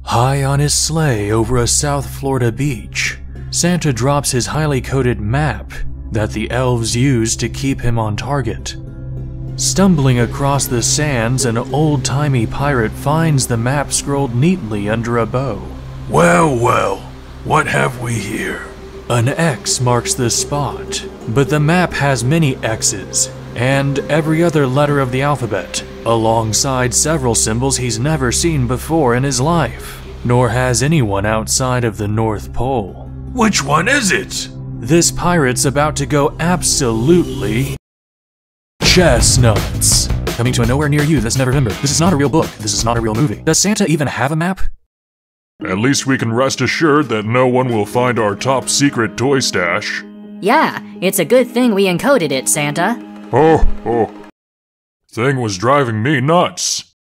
High on his sleigh over a South Florida beach, Santa drops his highly coded map that the elves use to keep him on target. Stumbling across the sands, an old-timey pirate finds the map scrolled neatly under a bow. Well, well, what have we here? An X marks the spot, but the map has many X's and every other letter of the alphabet, alongside several symbols he's never seen before in his life, nor has anyone outside of the North Pole. Which one is it? This pirate's about to go absolutely chestnuts. Coming to a nowhere near you this Nevervember. This is not a real book. This is not a real movie. Does Santa even have a map? At least we can rest assured that no one will find our top secret toy stash. Yeah, it's a good thing we encoded it, Santa. Oh. Thing was driving me nuts.